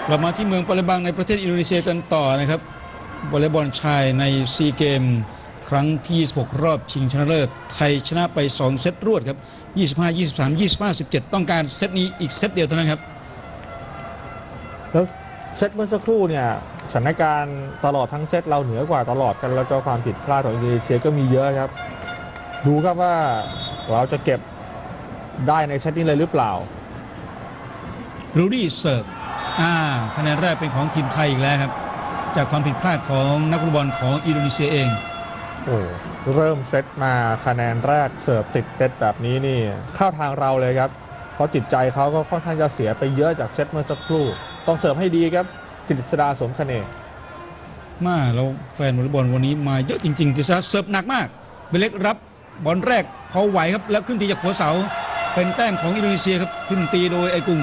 กลับมาที่เมืองปาเลมบังในประเทศอินโดนีเซียกันต่อนะครับวอลเลย์บอลชายในซีเกมครั้งที่26รอบชิงชนะเลิศไทยชนะไป2เซตรวดครับ25-23 25-17ต้องการเซตนี้อีกเซตเดียวเท่านั้นครับแล้วเซตเมื่อสักครู่เนี่ยสถานการณ์ตลอดทั้งเซตเราเหนือกว่าตลอดกันแล้วก็ความผิดพลาดของอินโดนีเซียก็มีเยอะครับดูครับว่าเราจะเก็บได้ในเซตนี้เลยหรือเปล่ารูดี้เสิร์ฟคะแนนแรกเป็นของทีมไทยอีกแล้วครับจากความผิดพลาดของนักวอลเลย์บอลของอินโดนีเซียเองเริ่มเซตมาคะแนนแรกเสิร์ฟติดเซตแบบนี้นี่เข้าทางเราเลยครับเพราะจิตใจเขาก็ค่อนข้างจะเสียไปเยอะจากเซตเมื่อสักครู่ต้องเสิร์ฟให้ดีครับกฤษดาสมคเนย์มาแล้วแฟนวอลเลย์บอลวันนี้มาเยอะจริงๆกฤษดาเสิร์ฟหนักมากเบเล็กรับบอลแรกพอไหวครับแล้วขึ้นตีจากหัวเสาเป็นแต้มของอินโดนีเซียครับขึ้นตีโดยไอกุง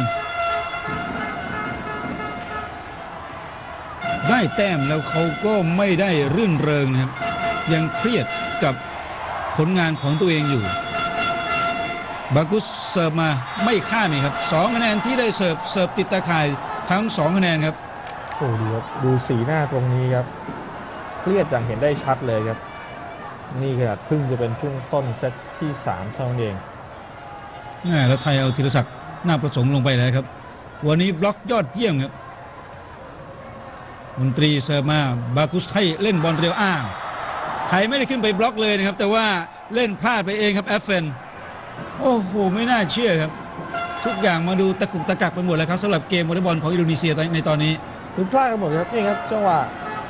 ได้แต้มแล้วเขาก็ไม่ได้รื่นเริงนะครับยังเครียดกับผลงานของตัวเองอยู่บากุสเสิร์ฟมาไม่ข้ามครับ2คะแนนที่ได้เสิร์ฟติดตาข่ายทั้ง2คะแนนครับดูครับดูสีหน้าตรงนี้ครับเครียดอย่างเห็นได้ชัดเลยครับนี่ขนาดเพิ่งจะเป็นช่วงต้นเซตที่3เท่านั้นเองแล้วไทยเอาธีรศักดิ์น่าประสงค์ลงไปแล้วครับวันนี้บล็อกยอดเยี่ยมครับมนตรีเสิร์ฟมาบากุสให้เล่นบอลเร็วไทยไม่ได้ขึ้นไปบล็อกเลยนะครับแต่ว่าเล่นพลาดไปเองครับแอฟเฟนโอ้โหไม่น่าเชื่อครับทุกอย่างมาดูตะกุกตะกักไปหมดแล้วครับสำหรับเกมวอลเลย์บอลของอินโดนีเซียในตอนนี้คือพลาดกันหมดครับนี่ครับจังหวะ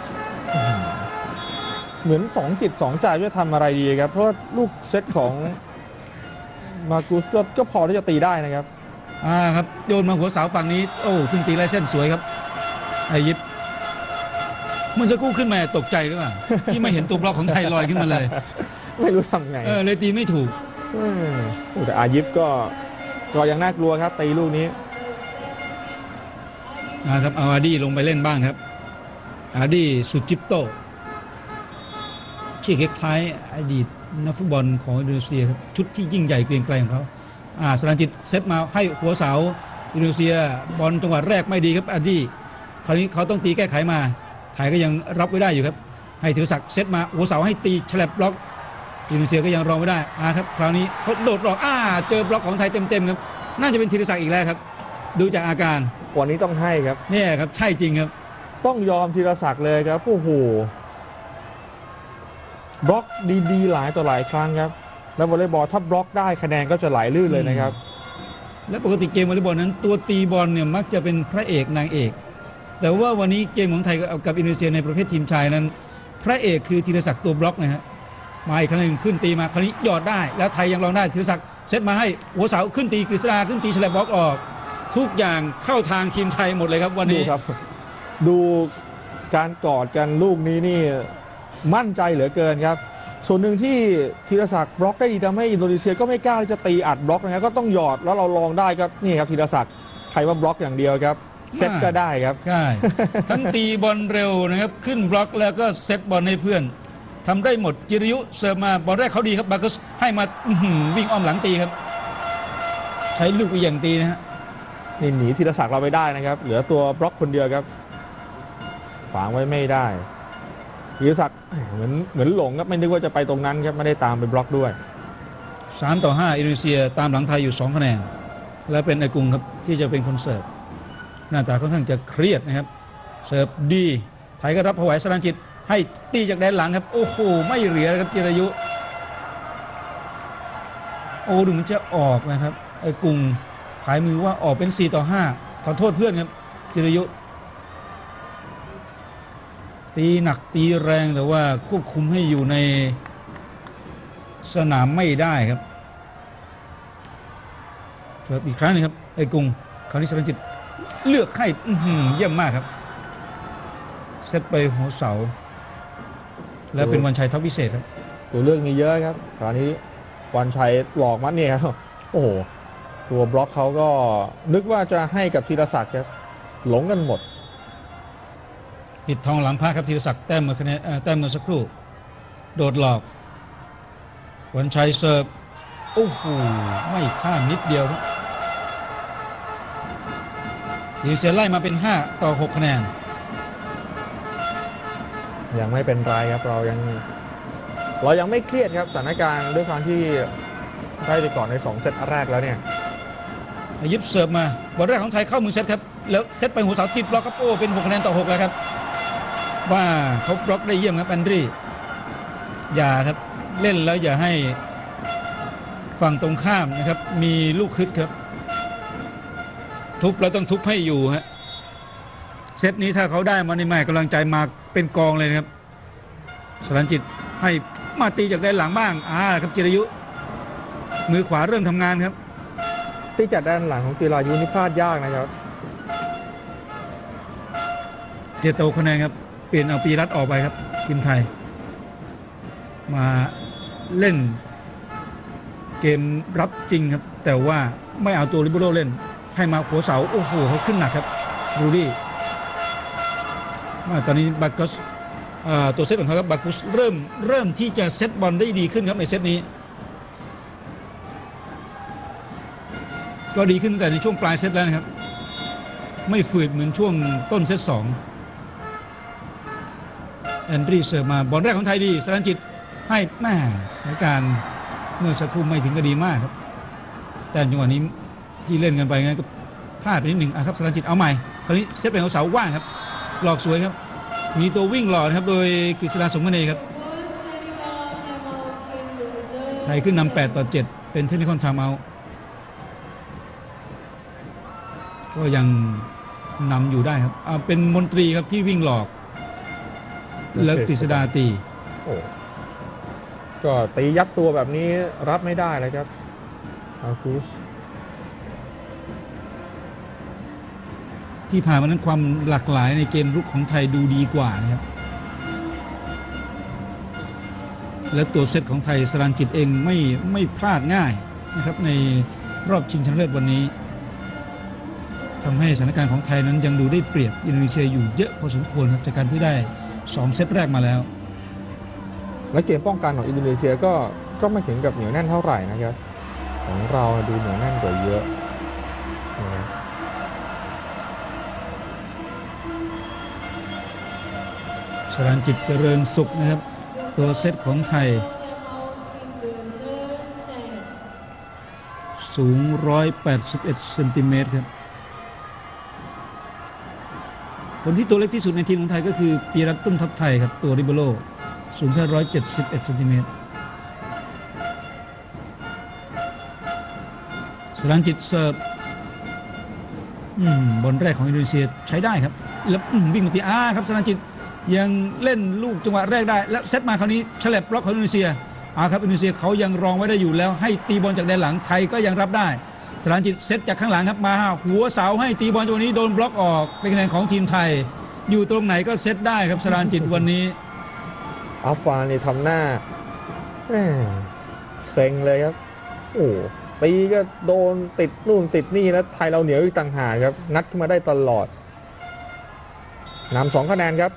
เหมือน2จิต2ใจว่าทำอะไรดีครับเพราะลูกเซตของมากุสก็พอที่จะตีได้นะครับครับโยนมาหัวเสาฝั่งนี้โอ้ขึ้นตีไล่เส้นสวยครับไอยิปเมื่อสักครู่ขึ้นมาตกใจหรือเปล่าที่ไม่เห็นตัวบล็อกของไทยลอยขึ้นมาเลยไม่รู้ทำไงเลยตีไม่ถูกแต่อายิปก็ยังน่ากลัวครับตีลูกนี้ครับเอาอาดีลงไปเล่นบ้างครับอาดีสุจิปโตชื่อคล้ายๆอดีตนักฟุตบอลของอินโดนีเซียครับชุดที่ยิ่งใหญ่เกรียงไกรของเขาสรัญจิตเซตมาให้หัวเสาอินโดนีเซียบอลจังหวะแรกไม่ดีครับอาดีคราวนี้เขาต้องตีแก้ไขมาไทยก็ยังรับไว้ได้อยู่ครับให้ธีรศักดิ์เซตมาหัวเสาให้ตีฉลับบล็อกอินโดนีเซียก็ยังรองไม่ได้ครับคราวนี้เขาโดดหลอกเจอบล็อกของไทยเต็มๆครับน่าจะเป็นธีรศักดิ์อีกแล้วครับดูจากอาการวันนี้ต้องให้ครับเนี่ยครับใช่จริงครับต้องยอมธีรศักดิ์เลยครับโอ้โหบล็อกดีๆหลายต่อหลายครั้งครับแล้ววอลเลย์บอลถ้าบล็อกได้คะแนนก็จะไหลลื่นเลยนะครับและปกติเกมวอลเลย์บอลนั้นตัวตีบอลเนี่ยมักจะเป็นพระเอกนางเอกแต่ว่าวันนี้เกมของไทยกับอินโดนีเซียในประเภททีมชายนั้นพระเอกคือธีรศักดิ์ตัวบล็อกนะฮะมาอีกครั้งหนึ่งขึ้นตีมาคราวนี้หยอดได้แล้วไทยยังรองได้ธีรศักดิ์เซตมาให้หัวเสาขึ้นตีกฤษดาขึ้นตีฉลับบล็อกออกทุกอย่างเข้าทางทีมไทยหมดเลยครับวันนี้ครับดูการกอดกันลูกนี้นี่มั่นใจเหลือเกินครับส่วนหนึ่งที่ธีรศักดิ์บล็อกได้ดีทำให้อินโดนีเซียก็ไม่กล้าที่จะตีอัดบล็อกนะครับก็ต้องหยอดแล้วเราลองได้ครับนี่ครับธีรศักดิ์ใครว่าบล็อกอย่างเดียวครับเซตก็ได้ครับใช่ทั้งตีบอลเร็วนะครับขึ้นบล็อกแล้วก็เซตบอลให้เพื่อนทำได้หมดจิรยุเสิร์ฟมาบอลแรกเขาดีครับบากุสให้มาวิ่งอ้อมหลังตีครับใช้ลูกอย่างตีนะฮะนี่หนีธีรศักดิ์เราไปได้นะครับเหลือตัวบล็อกคนเดียวครับฝังไว้ไม่ได้ธีรศักดิ์เหมือนหลงครับไม่นึกว่าจะไปตรงนั้นครับไม่ได้ตามไปบล็อกด้วย 3-5อินโดนีเซียตามหลังไทยอยู่2คะแนนและเป็นไอกุงครับที่จะเป็นคนเสิร์ฟหน้าตาค่อนข้างจะเครียดนะครับเสิร์ฟดีไทยก็รับผวายสรัญจิตให้ตีจากแดนหลังครับโอ้โหไม่เหลือครับจิรายุดูมันจะออกนะครับไอ้กุงผายมือว่าออกเป็น4-5ขอโทษเพื่อนครับจิรายุตีหนักตีแรงแต่ว่าควบคุมให้อยู่ในสนามไม่ได้ครับเสิร์ฟอีกครั้งนึงครับไอ้กุงคราวนี้สรัญจิตเลือกให้เยี่ยมมากครับเซตไปหัวเสาแล้วเป็นวันชัยทัพวิเศษครับตัวเลือกมีเยอะครับคราวนี้วันชัยหลอกมัดเนี่ยครับโอ้โหตัวบล็อกเขาก็นึกว่าจะให้กับธีรศักดิ์ครับหลงกันหมดปิดทองหลังพระครับธีรศักดิ์แต้มเมื่อสักครู่โดดหลอกวันชัยเสิร์ฟโอ้โหไม่ข้ามนิดเดียวครับอินโดนีเซียไล่มาเป็น5-6 คะแนนยังไม่เป็นไรครับเรายังไม่เครียดครับสถานการณ์ด้วยความที่ได้ไปก่อนใน2เซตแรกแล้วเนี่ยยิบเสิร์ฟมาบอลแรกของไทยเข้ามือเซตครับแล้วเซตไปหัวเสาติดบล็อกครับโอ้เป็น6 คะแนนต่อ 6แล้วครับว่าเขาบล็อกได้เยี่ยมครับแอนดรีอย่าครับเล่นแล้วอย่าให้ฝั่งตรงข้ามนะครับมีลูกคึดครับทุบแล้วต้องทุบให้อยู่ฮะเซตนี้ถ้าเขาได้มาในใหม่กำลังใจมาเป็นกองเลยครับสรัญจิตให้มาตีจากด้านหลังบ้างครับจิรายุมือขวาเริ่มทำงานครับตีจากด้านหลังของจิรายุนี่พลาดยากนะครับเจโตคะแนนครับเปลี่ยนเอาปีรัตออกไปครับทีมไทยมาเล่นเกมรับจริงครับแต่ว่าไม่เอาตัวลิเบโร่เล่นให้มาหัวเสาโอ้โหเขาขึ้นหนักครับรูดี้ตอนนี้บากัสตัวเซตของเขาครับบากัสเริ่มที่จะเซตบอลได้ดีขึ้นครับในเซตนี้ก็ดีขึ้นแต่ในช่วงปลายเซตแล้วนะครับไม่ฝืดเหมือนช่วงต้นเซต2แอนดรีเสิร์ฟมาบอลแรกของไทยดีสรัญจิตให้แม่สถานการณ์เมื่อสักครู่ไม่ถึงก็ดีมากครับแต่จังหวะนี้ที่เล่นกันไปงั้นก็พลาดไปนิดหนึ่งครับสรัญจิตเอาใหม่คราวนี้เซตเป็นของเสาว่างครับหลอกสวยครับมีตัววิ่งหลอกครับโดยกฤษณาสมคเนย์ครับไทยขึ้นนำ8-7เป็นเทคนิคอลไทม์เอาท์ก็ยังนำอยู่ได้ครับเป็นมนตรีครับที่วิ่งหลอกแล้วกฤษดาตีโอ้ก็ตียัดตัวแบบนี้รับไม่ได้เลยครับอาคุสที่ผ่านมานั้นความหลากหลายในเกมรุกของไทยดูดีกว่านะครับและตัวเซตของไทยสรัญจิตเองไม่พลาดง่ายนะครับในรอบชิงชนะเลิศวันนี้ทำให้สถานการณ์ของไทยนั้นยังดูได้เปรียบอินโดนีเซียอยู่เยอะพอสมควรครับจากการที่ได้2เซตแรกมาแล้วและเกมป้องกันของอินโดนีเซียก็ไม่ถึงกับเหนียวแน่นเท่าไหร่นะครับของเราดูเหนียวแน่นกว่าเยอะสรัญจิตเจริญสุขนะครับตัวเซตของไทยสูง181 เซนติเมตรครับคนที่ตัวเล็กที่สุดในทีมของไทยก็คือปีรัตน์ตุ้มทัพไทยครับตัวริเบโร่สูงแค่171 เซนติเมตรสรัญจิตเสิร์ฟบอลแรกของอินโดนีเซียใช้ได้ครับแล้ววิ่งมาตีครับสรัญจิตยังเล่นลูกจังหวะแรกได้แล้วเซตมาคราวนี้ฉลับบล็อกของอินโดนีเซียครับอินโดนีเซียเขายังรองไว้ได้อยู่แล้วให้ตีบอลจากแดนหลังไทยก็ยังรับได้สรัญจิตเซตจากข้างหลังครับมาหัวเสาให้ตีบอลจังหวะนี้โดนบล็อกออกเป็นคะแนนของทีมไทยอยู่ตรงไหนก็เซตได้ครับสรัญจิตวันนี้อัฟฟานนี่ทำหน้าเซ็งเลยครับโอ้ตีก็โดนติดนู่นติดนี่แล้วไทยเราเหนียวอีกต่างหากครับงัดขึ้นมาได้ตลอดนำ2 คะแนนครับ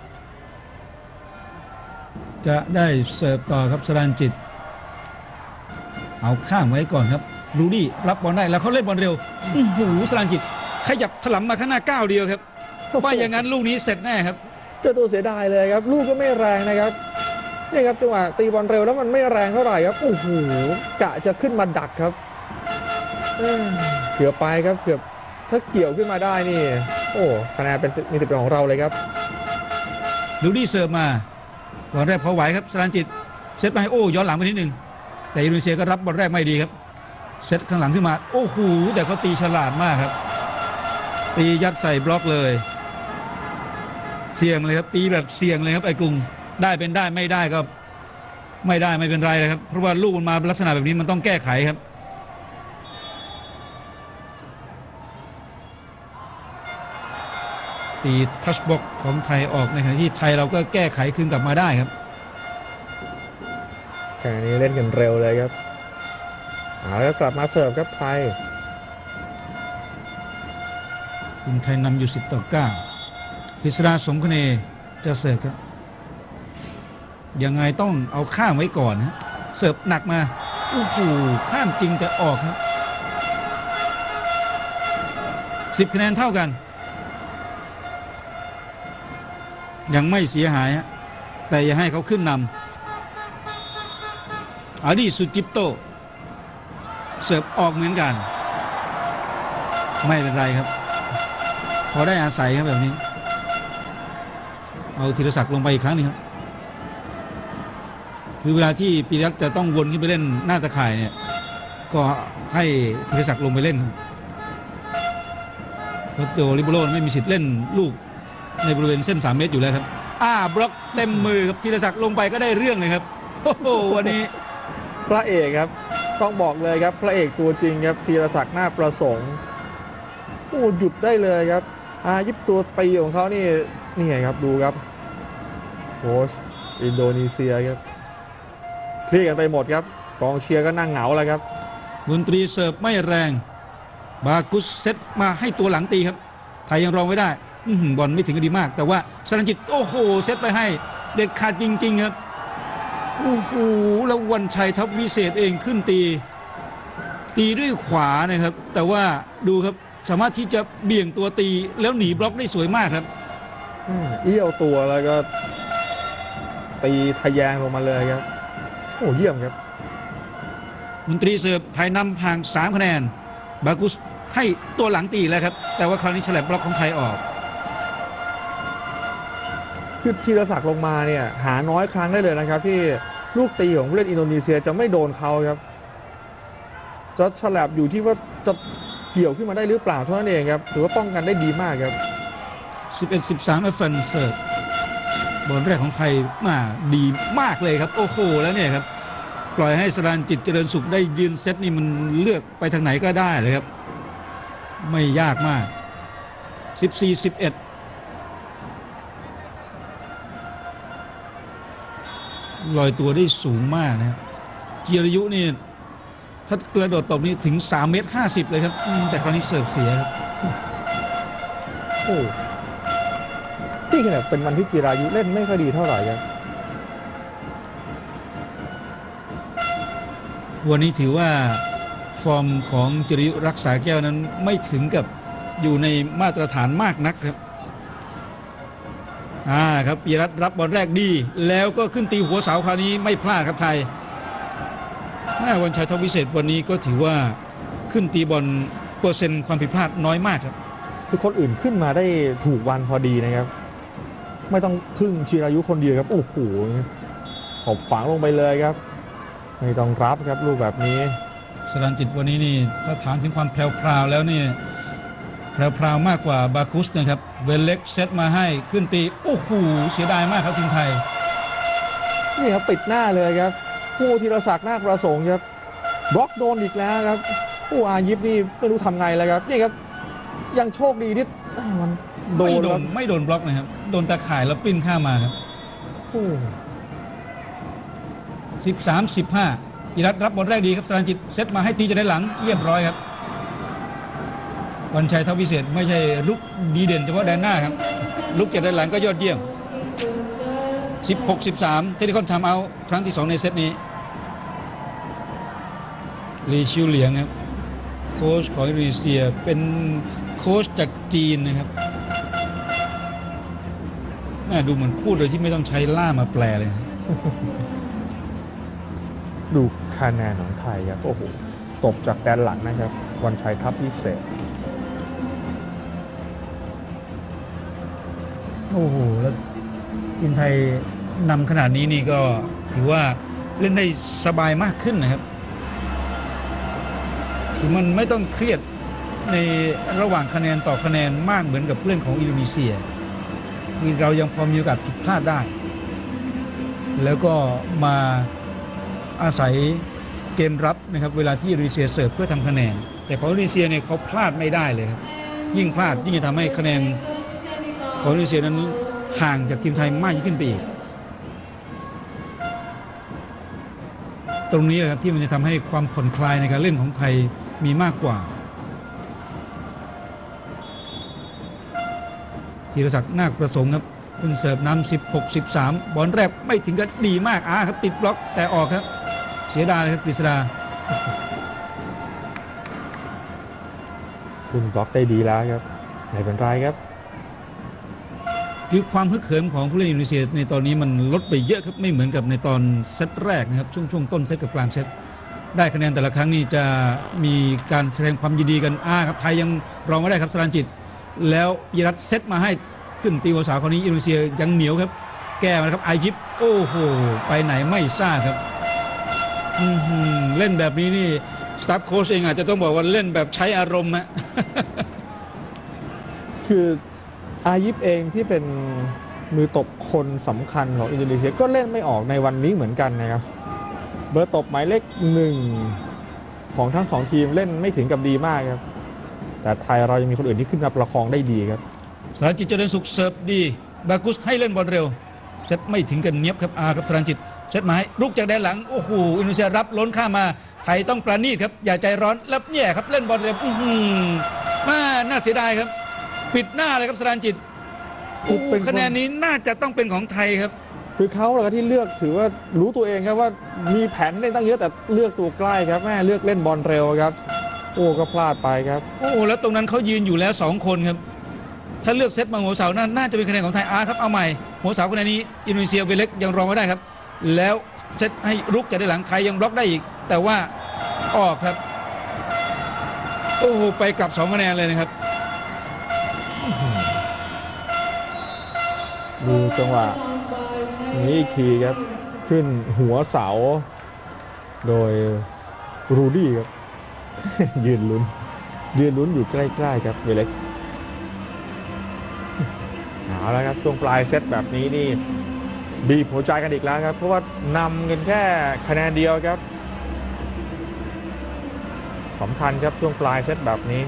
จะได้เสิร์ฟต่อครับสรัญจิตเอาข้างไว้ก่อนครับรูดี้รับบอลได้แล้วเขาเล่นบอลเร็วสรัญจิตขยับถลำมาข้างหน้าก้าวเดียวครับว่าอย่างนั้นลูกนี้เสร็จแน่ครับเจ้าตัวเสียดายเลยครับลูกก็ไม่แรงนะครับนี่ครับจังหวะตีบอลเร็วแล้วมันไม่แรงเท่าไหร่ครับโอ้โหกะจะขึ้นมาดักครับเกือบไปครับเกือบถ้าเกี่ยวขึ้นมาได้นี่โอ้คะแนนเป็นมีสิทธิ์ของเราเลยครับลูดี้เสิร์ฟมาบอลแรกพอไหวครับสรัญจิตเซตไปย้อนหลังไปนิดนึงแต่อินโดนีเซียก็รับบอลแรกไม่ดีครับเซตข้างหลังขึ้นมาโอ้โหแต่เขาตีฉลาดมากครับตียัดใส่บล็อกเลยเสี่ยงเลยครับตีแบบเสี่ยงเลยครับไอ้กุ้งได้เป็นได้ไม่ได้ก็ไม่ได้ไม่เป็นไรเลยครับเพราะว่าลูกมันมาลักษณะแบบนี้มันต้องแก้ไขครับตีทัชบ็อกของไทยออกในขณะที่ไทยเราก็แก้ไขคืนกลับมาได้ครับแค่นี้เล่นกันเร็วเลยครับแล้วกลับมาเสิร์ฟครับไทยทีมไทยนำอยู่10-9กฤษณาสมคเนย์จะเสิร์ฟครับยังไงต้องเอาข้ามไว้ก่อนนะเสิร์ฟหนักมาข้ามจริงแต่ออกครับ 10 คะแนนเท่ากันยังไม่เสียหายแต่อย่าให้เขาขึ้นนำอาดีสุจิปโตเสิร์ฟออกเหมือนกันไม่เป็นไรครับพอได้อาศัยครับแบบนี้เอาธีรศักดิ์ลงไปอีกครั้งนึงครับคือเวลาที่ปีรักษ์จะต้องวนขึ้นไปเล่นหน้าตะข่ายเนี่ยก็ให้ธีรศักดิ์ลงไปเล่นเพราะตัวลิเบโร่ไม่มีสิทธิ์เล่นลูกในบริเวณเส้น3 เมตรอยู่แล้วครับบล็อกเต็มมือครับธีรศักดิ์ลงไปก็ได้เรื่องเลยครับโอ้โหวันนี้พระเอกครับต้องบอกเลยครับพระเอกตัวจริงครับธีรศักดิ์นาคประสงค์โอ้หยุดได้เลยครับยิบตัวปีของเขานี่ครับดูครับโค้ชอินโดนีเซียครับเครียดกันไปหมดครับกองเชียร์ก็นั่งเหงาแล้วครับดนตรีเสิร์ฟไม่แรงบากุสเซตมาให้ตัวหลังตีครับไทยยังรองไว้ได้บอลไม่ถึงกันดีมากแต่ว่าสรัญจิตโอ้โหเซตไปให้เด็ดขาดจริงๆครับโอ้โหแล้ววันชัยทัพวิเศษเองขึ้นตีด้วยขวานะครับแต่ว่าดูครับสามารถที่จะเบี่ยงตัวตีแล้วหนีบล็อกได้สวยมากครับเอี้ยวตัวแล้วก็ตีทะแยงลงมาเลยครับโอ้เยี่ยมครับดนตรีเสิร์ฟไทยนำห่าง3 คะแนนบากุสให้ตัวหลังตีแล้วครับแต่ว่าคราวนี้ฉลับบล็อกของไทยออกคือธีรศักดิ์ลงมาเนี่ยหาน้อยครั้งได้เลยนะครับที่ลูกตีของผู้เล่นอินโดนีเซียจะไม่โดนเขาครับจะฉลับอยู่ที่ว่าจะเกี่ยวขึ้นมาได้หรือเปล่าเท่านั้นเองครับถือว่าป้องกันได้ดีมากครับ 11-13เอฟเฟนเสิร์ฟบอลแรกของไทยมาดีมากเลยครับโอ้โหแล้วเนี่ยครับปล่อยให้สรัญจิตเจริญสุขได้ยืนเซตนี่มันเลือกไปทางไหนก็ได้เลยครับไม่ยากมาก14-11ลอยตัวได้สูงมากนะครับกีรยุนี่ถ้ากระโดดตบนี่ถึง3.50 เมตรเลยครับแต่คราวนี้เสิร์ฟเสียครับโอ้ที่ขนาดเป็นวันที่กีรายุเล่นไม่ค่อยดีเท่าไหร่ครับวันนี้ถือว่าฟอร์มของจิรยุรักษาแก้วนั้นไม่ถึงกับอยู่ในมาตรฐานมากนักครับครับปีรัตน์รับบอลแรกดีแล้วก็ขึ้นตีหัวเสาคราวนี้ไม่พลาดครับไทยวันชัยทัพวิเศษวันนี้ก็ถือว่าขึ้นตีบอลเปอร์เซ็นต์ความผิดพลาดน้อยมากครับคือคนอื่นขึ้นมาได้ถูกวันพอดีนะครับไม่ต้องพึ่งจิรายุคนเดียวครับโอ้โหขอบฝังลงไปเลยครับไม่ต้องรับครับลูกแบบนี้สรัญจิตวันนี้นี่ถ้าถามถึงความแพรวๆแล้วนี่แพรวมากกว่าบากุสนะครับเวลเล็กเซตมาให้ขึ้นตีโอ้โหเสียดายมากครับทีมไทยนี่ครับปิดหน้าเลยครับผู้ธีรศักดิ์นาคประสงค์ครับบล็อกโดนอีกแล้วครับผู้อายิปนี่ไม่รู้ทำไงแล้วครับนี่ครับยังโชคดีที่มันไม่โดนบล็อกนะครับโดนตะข่ายแล้วปิ้นข้ามาครับ13-15อิรัตรับบอลแรกดีครับสรัญจิตเซตมาให้ตีจากด้านหลังเรียบร้อยครับวันชัยทัพวิเศษไม่ใช่ลุกดีเด่นเฉพาะแดนหน้าครับลุกจากด้านหลังก็ยอดเยี่ยม16-13เทคนิคอลไทม์เอาท์ครั้งที่2ในเซตนี้ลีชิวเหลียงครับโค้ชของอินโดนีเซียเป็นโค้ชจากจีนนะครับดูเหมือนพูดโดยที่ไม่ต้องใช้ล่ามมาแปลเลยดูคะแนนของไทยครับโอ้โหตบจากแดนหลังนะครับวันชัยทัพวิเศษโอ้โหแล้วทีมไทยนำขนาดนี้นี่ก็ถือว่าเล่นได้สบายมากขึ้นนะครับคือมันไม่ต้องเครียดในระหว่างคะแนนต่อคะแนนมากเหมือนกับผู้เล่นของอินโดนีเซียเรายังพอมีโอกาสผิดพลาดได้แล้วก็มาอาศัยเกมรับนะครับเวลาที่อินโดนีเซียเสิร์ฟเพื่อทำคะแนนแต่ของอินโดนีเซียเนี่ยเขาพลาดไม่ได้เลยครับยิ่งพลาดยิ่งจะทำให้คะแนนของอินโดนีเซียนั้นห่างจากทีมไทยมากยิ่งขึ้นไปอีกตรงนี้แหละครับที่มันจะทำให้ความผ่อนคลายในการเล่นของไทยมีมากกว่าธีรศักดิ์นาคประสงค์ครับขึ้นเสิร์ฟนำ16-13บอลแรกไม่ถึงกับดีมากครับติดบล็อกแต่ออกครับเสียดายครับกฤษดาคุณบล็อกได้ดีแล้วครับไม่เป็นไรครับคือความฮึกเหิมของผู้เล่นอินโดนีเซียในตอนนี้มันลดไปเยอะครับไม่เหมือนกับในตอนเซตแรกนะครับช่วงต้นเซตกับกลางเซตได้คะแนนแต่ละครั้งนี่จะมีการแสดงความยินดีกันครับไทยยังรองไม่ได้ครับสรัญจิตแล้วยิรัตเซตมาให้ขึ้นตีหัวสาวคนนี้อินโดนีเซียยังเหนียวครับแก้มาครับอายิปโอ้โหไปไหนไม่ทราบครับเล่นแบบนี้นี่สตาฟโค้ชเองอาจจะต้องบอกว่าเล่นแบบใช้อารมณ์ฮะคืออายิปเองที่เป็นมือตบคนสำคัญของอินโดนีเซียก็เล่นไม่ออกในวันนี้เหมือนกันนะครับเบอร์ตบหมายเลข1ของทั้ง2ทีมเล่นไม่ถึงกับดีมากครับแต่ไทยเรายังมีคนอื่นที่ขึ้นมาประคองได้ดีครับสรัญจิตเจริญสุขเสิร์ฟดีบากุสให้เล่นบอลเร็วเซตไม่ถึงกันเนียบครับครับสรัญจิตเซตมาให้ลุกจากแดนหลังโอ้โหอินโดนีเซียรับล้นข้ามาไทยต้องประณีตครับอย่าใจร้อนแล้วเนี่ยครับเล่นบอลเร็วน่าเสียดายครับปิดหน้าเลยครับสรัญจิตคะแนนนี้น่าจะต้องเป็นของไทยครับคือเขาแหละที่เลือกถือว่ารู้ตัวเองครับว่ามีแผนเล่นตั้งเยอะแต่เลือกตัวใกล้ครับแม่เลือกเล่นบอลเร็วครับโอ้ก็พลาดไปครับโอ้แล้วตรงนั้นเขายืนอยู่แล้ว2คนครับถ้าเลือกเซตมาหัวเสาน่าจะเป็นคะแนนของไทยครับเอาใหม่หัวเสาคะแนนนี้อินโดนีเซียเวเล็กยังรองไว้ได้ครับแล้วเซตให้รุกจากด้านหลังไทยยังบล็อกได้อีกแต่ว่าออกครับโอ้โหไปกลับ2คะแนนเลยนะครับดูจังหวะนี้อีกทีครับขึ้นหัวเสาโดยรูดี้ครับ ยืนลุ้นอยู่ใกล้ๆครับเวเล็กเอาแล้วครับช่วงปลายเซตแบบนี้นี่บีบหัวใจกันอีกแล้วครับเพราะว่านำกันแค่คะแนนเดียวครับสำคัญครับช่วงปลายเซตแบบนี้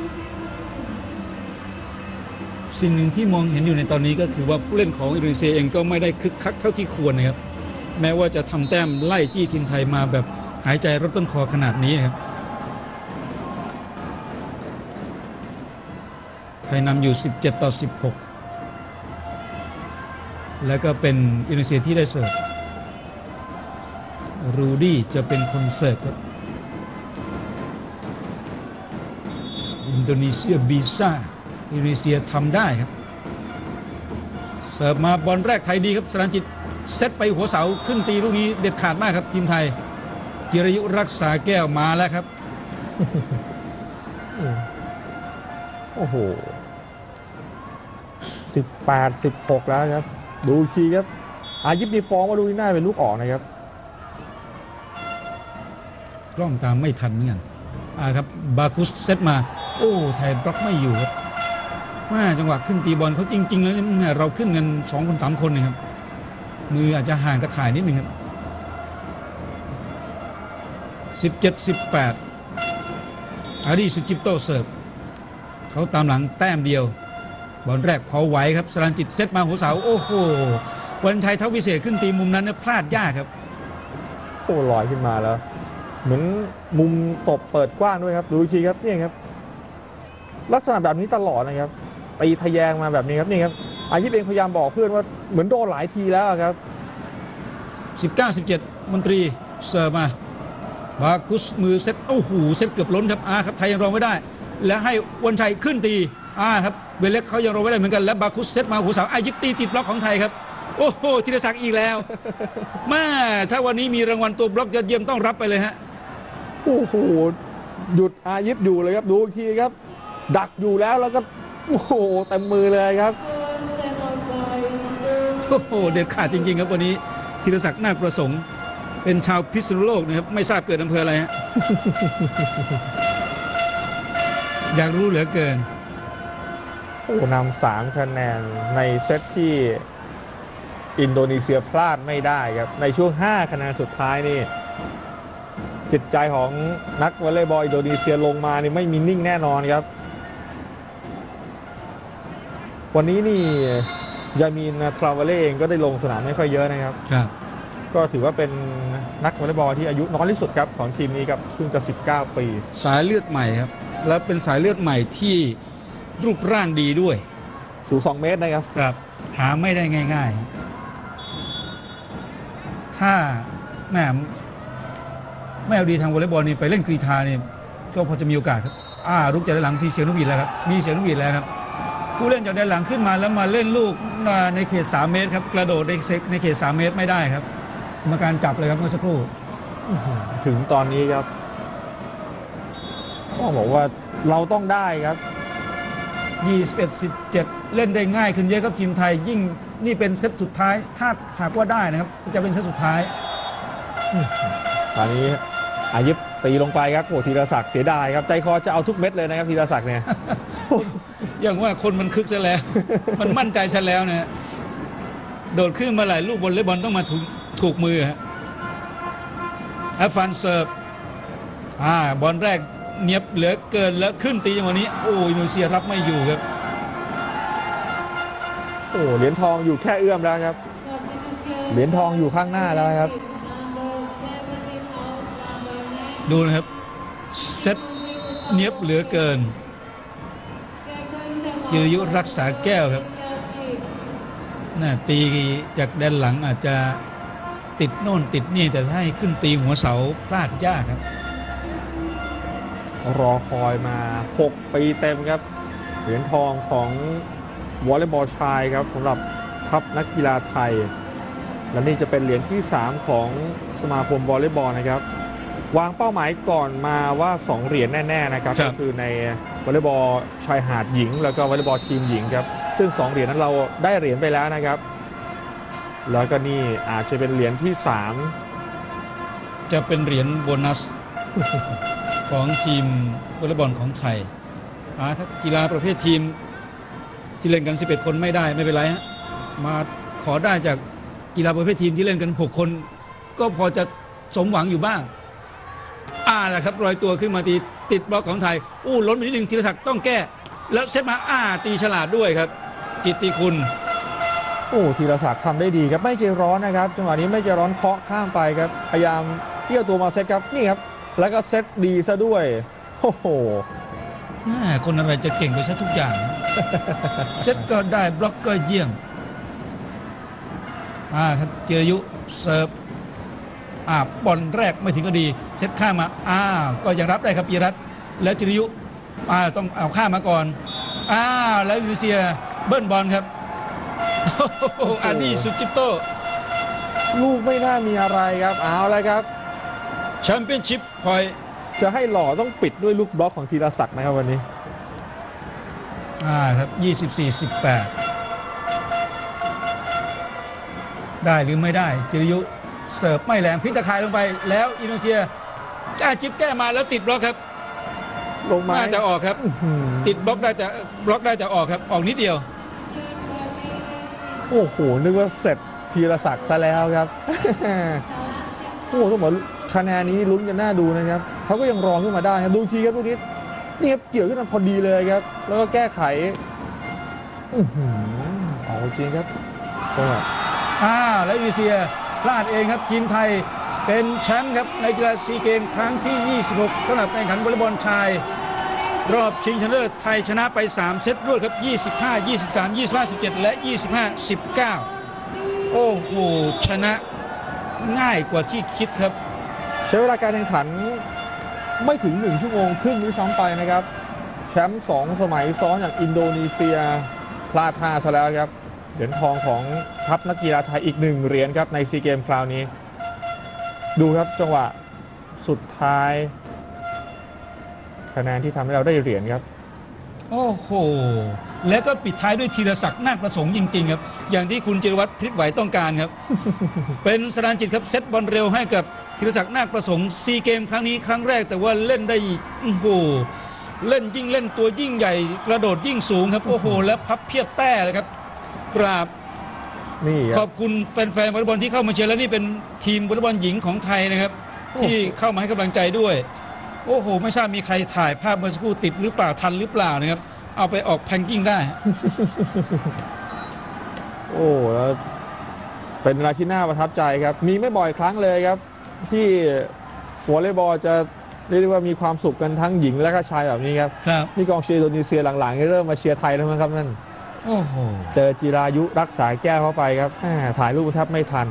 สิ่งหนึ่งที่มองเห็นอยู่ในตอนนี้ก็คือว่าผู้เล่นของอินโดนีเซียเองก็ไม่ได้คึกคักเท่าที่ควรนะครับแม้ว่าจะทำแต้มไล่จี้ทีมไทยมาแบบหายใจรถต้นคอขนาดนี้ครับไทยนำอยู่17-16แล้วก็เป็นอินโดนีเซียที่ได้เสิร์ฟรูดี้จะเป็นคนเสิร์ฟครับอินโดนีเซียบีซ่าอินโดนีเซียทำได้ครับเสิร์ฟมาบอลแรกไทยดีครับสรัญจิตเซตไปหัวเสาขึ้นตีลูกนี้เด็ดขาดมากครับทีมไทยจิรายุรักษาแก้วมาแล้วครับโอ้โห18-16แล้วครับดูทีครับอายิปนี่ฟ้องว่าดูน่าเป็นลูกออกนะครับกล้องตามไม่ทันเหมือนกันครับบาคุสเซตมาโอ้ไทยบล็อกไม่อยู่ครับจังหวะขึ้นตีบอลเขาจริงๆแล้วเราขึ้นกัน2 คน 3 คนนะครับมืออาจจะห่างตะข่ายนิดนึงครับ17-18อารีสุจิปโตเสิร์ฟเขาตามหลังแต้มเดียวบอลแรกพอไหวครับสรัญจิตเซตมาหัวเสาโอ้โหวันชัยเท่าวิเศษขึ้นตีมุมนั้นพลาดยากครับโอ้ลอยขึ้นมาแล้วเหมือนมุมตบเปิดกว้างด้วยครับดูอีกทีครับนี่ครับลักษณะแบบนี้ตลอดนะครับตีทะแยงมาแบบนี้ครับนี่ครับอายิปเองพยายามบอกเพื่อนว่าเหมือนโดนหลายทีแล้วครับ 19-17มนตรีเสิร์ฟมาบากุสมือเซตโอ้โหเซตเกือบล้นครับครับไทยยังรองไม่ได้และให้วันชัยขึ้นตีครับเวเล็กเขายังรองไม่ได้เหมือนกันและบาคุสเซตมาหัวเสาอายิปตีติดบล็อกของไทยครับโอ้โหธีรศักดิ์อีกแล้วถ้าวันนี้มีรางวัลตัวบล็อกยอดเยี่ยมต้องรับไปเลยฮะโอ้โหหยุดอายิปอยู่เลยครับดูอีกทีครับดักอยู่แล้วก็โอ้โหเต็มมือเลยครับโอ้โหเด็ดขาดจริงๆครับวันนี้ธีรศักดิ์นาคประสงค์เป็นชาวพิษณุโลกนะครับไม่ทราบเกิดอำเภออะไรฮะ อยากรู้เหลือเกินโอ้นำ3 คะแนนในเซตที่อินโดนีเซียพลาดไม่ได้ครับในช่วง5 คะแนนสุดท้ายนี่จิตใจของนักวอลเลย์บอลอินโดนีเซียลงมานี่ไม่มีนิ่งแน่นอนครับวันนี้นี่ยามีนทราวเล่เองก็ได้ลงสนามไม่ค่อยเยอะนะครับก็ถือว่าเป็นนักวอลเลย์บอลที่อายุน้อยที่สุดครับของทีมนี้ครับเพิ่งจะ19 ปีสายเลือดใหม่ครับแล้วเป็นสายเลือดใหม่ที่รูปร่างดีด้วยสูง2 เมตรนะครับหาไม่ได้ง่ายๆถ้าไม่เอาดีทางวอลเลย์บอลนี่ไปเล่นกรีฑานี่ก็พอจะมีโอกาสครับลุกจากด้านหลังมีเสียงนกหวีดแล้วครับมีเสียงนกหวีดแล้วครับผู้เล่นจากด้านหลังขึ้นมาแล้วมาเล่นลูกในเขต3 เมตรครับกระโดดในเขต3 เมตรไม่ได้ครับกรรมการจับเลยครับเมื่อสักครู่ถึงตอนนี้ครับต้องบอกว่าเราต้องได้ครับ 21-17 เล่นได้ง่ายขึ้นเยอะครับทีมไทยยิ่งนี่เป็นเซตสุดท้ายถ้าหากว่าได้นะครับจะเป็นเซตสุดท้ายตอนนี้อายิบตีลงไปครับโอ้ธีรศักดิ์เสียดายครับใจคอจะเอาทุกเม็ดเลยนะครับธีรศักดิ์เนี่ยอย่างว่าคนมันคึกซะแล้ว มันมั่นใจซะแล้วนะโดดขึ้นมาหลายลูกบอลเล่บอลต้องมาถูกมือฮะแอฟฟันเซิร์ฟบอลแรกเนียบเหลือเกินแล้วขึ้นตีอย่างวันนี้โอ้อินโดนีเซียรับไม่อยู่ครับโอ้เหรียญทองอยู่แค่เอื้อมแล้วครับเหรียญทองอยู่ข้างหน้าแล้วครับดูนะครับเซตเนียบเหลือเกินจิรยุรักษาแก้วครับน่าตีจากด้านหลังอาจจะติดโน่นติดนี่แต่ถ้าให้ขึ้นตีหัวเสาพลาดยากครับรอคอยมา6 ปีเต็มครับเหรียญทองของวอลเลย์บอลชายครับสำหรับทัพนักกีฬาไทยและนี่จะเป็นเหรียญที่3ของสมาคมวอลเลย์บอลนะครับวางเป้าหมายก่อนมาว่า2 เหรียญแน่ๆนะครับก็คือในวอลเลย์บอลชายหาดหญิงแล้วก็วอลเลย์บอลทีมหญิงครับซึ่ง2 เหรียญนั้นเราได้เหรียญไปแล้วนะครับแล้วก็นี่อาจจะเป็นเหรียญที่3 จะเป็นเหรียญโบนัส ของทีมวอลเลย์บอลของไทยครับกีฬาประเภททีมที่เล่นกัน11 คนไม่ได้ไม่เป็นไรฮะมาขอได้จากกีฬาประเภททีมที่เล่นกัน6 คนก็พอจะสมหวังอยู่บ้างแหละครับรอยตัวขึ้นมาติดบล็อกของไทยล้นไปนิดนึงธีรศักดิ์ต้องแก้แล้วเซตมาตีฉลาดด้วยครับกิตติคุณธีรศักดิ์ทำได้ดีครับไม่ใจร้อนนะครับจังหวะนี้ไม่ใจร้อนเคาะข้ามไปครับพยายามเอี้ยวตัวมาเซตครับนี่ครับแล้วก็เซตดีซะด้วยโอ้โหคนอะไรจะเก่งไปซะทุกอย่าง เซตก็ได้บล็อกก็เยี่ยมครับจิรยุเซิร์ฟบอลแรกไม่ถึงก็ดีเซตข้ามมาก็ยังรับได้ครับจิรัตน์แล้วจิรยุต้องเอาข้ามมาก่อนแล้วอินโดนีเซียเบิ้ลบอลครับอันนี้สุจิโตลูกไม่น่ามีอะไรครับเอาเลยครับแชมเปี้ยนชิพพอยจะให้หล่อต้องปิดด้วยลูกบล็อกของธีรศักดิ์นะครับวันนี้ครับ24-18ได้หรือไม่ได้จิรยุเสิร์ฟไม่แรงพิ้งตะข่ายลงไปแล้วอินโดนีเซียจิ๊บแก้มาแล้วติดบล็อกครับลงมาน่าจะออกครับติดบล็อกได้แต่ออกครับออกนิดเดียวโอ้โหนึกว่าเสร็จธีรศักดิ์ซะแล้วครับต้องบอกคะแนนนี้ลุ้นกันน่าดูนะครับเขาก็ยังรองขึ้นมาได้ครับดูทีครับลูกนี้นี่ครับเกี่ยวขึ้นมาพอดีเลยครับแล้วก็แก้ไขเอาจริงครับจังหวะแล้วอินโดนีเซียพลาดเองครับทีมไทยเป็นแชมป์ครับในกีฬาซีเกมครั้งที่26สำหรับการแข่งขันวอลเลย์บอลชายรอบชิงชนะเลิศไทยชนะไป3 เซตรวดครับ25-23 25-17 และ 25-19โอ้โหชนะง่ายกว่าที่คิดครับใช้เวลาการแข่งขันไม่ถึง1 ชั่วโมงครึ่งนี้ซ้ำไปนะครับแชมป์2 สมัยซ้อนอย่างอินโดนีเซียพลาดท่าซะแล้วครับเหรียญทองของทัพนักกีฬาไทยอีก1 เหรียญครับในซีเกมคราวนี้ดูครับจังหวะสุดท้ายคะแนนที่ทำให้เราได้เหรียญครับโอ้โหแล้วก็ปิดท้ายด้วยธีรศักดิ์นาคประสงค์จริงๆครับอย่างที่คุณจิรวัตรพริบไหวต้องการครับ เป็นสรานจิตครับเซตบอลเร็วให้กับธีรศักดิ์นาคประสงค์ซีเกมครั้งนี้ครั้งแรกแต่ว่าเล่นได้เล่นยิ่งเล่นตัวยิ่งใหญ่กระโดดยิ่งสูงครับโอ้โหและพับเพียบแต้เลยครับกราบนี่ขอบคุณแฟนๆวอลเลย์บอลที่เข้ามาเชียร์และนี่เป็นทีมวอลเลย์บอลหญิงของไทยนะครับที่เข้ามาให้กำลังใจด้วยโอ้โหไม่ทราบมีใครถ่ายภาพเมื่อสักครู่ติดหรือเปล่าทันหรือเปล่านะครับเอาไปออกแพงกิ้งได้แล้วเป็นอะไรที่น่าประทับใจครับมีไม่บ่อยครั้งเลยครับที่วอลเลย์บอลจะเรียกว่ามีความสุขกันทั้งหญิงและก็ชายแบบนี้ครับนี่กองเชียร์อินโดนีเซียหลังๆเริ่มมาเชียร์ไทยแล้วนะครับนั่นโอ้โหเจอจิรายุรักษาแก้วเข้าไปครับถ่ายรูปแทบไม่ทัน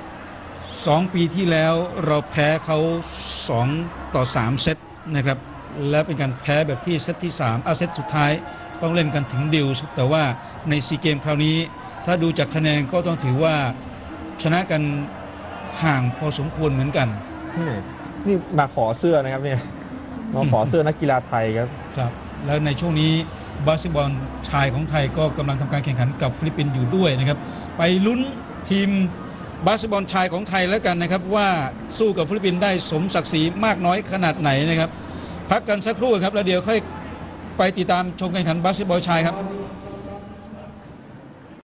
2 ปีที่แล้วเราแพ้เขา2-3 เซตนะครับและเป็นการแพ้แบบที่เซตที่3เซตสุดท้ายต้องเล่นกันถึงดิวส์แต่ว่าในซีเกมคราวนี้ถ้าดูจากคะแนนก็ต้องถือว่าชนะกันห่างพอสมควรเหมือนกันนี่มาขอเสื้อนะครับเนี่ยมาขอเสื้อนักกีฬาไทยครับครับแล้วในช่วงนี้บาสเกตบอลชายของไทยก็กำลังทำการแข่งขันกับฟิลิปปินส์อยู่ด้วยนะครับไปลุ้นทีมบาสเกตบอลชายของไทยแล้วกันนะครับว่าสู้กับฟิลิปปินส์ได้สมศักดิ์ศรีมากน้อยขนาดไหนนะครับพักกันสักครู่ครับแล้วเดี๋ยวค่อยไปติดตามชมการแข่งขันบาสเกตบอลชายครับ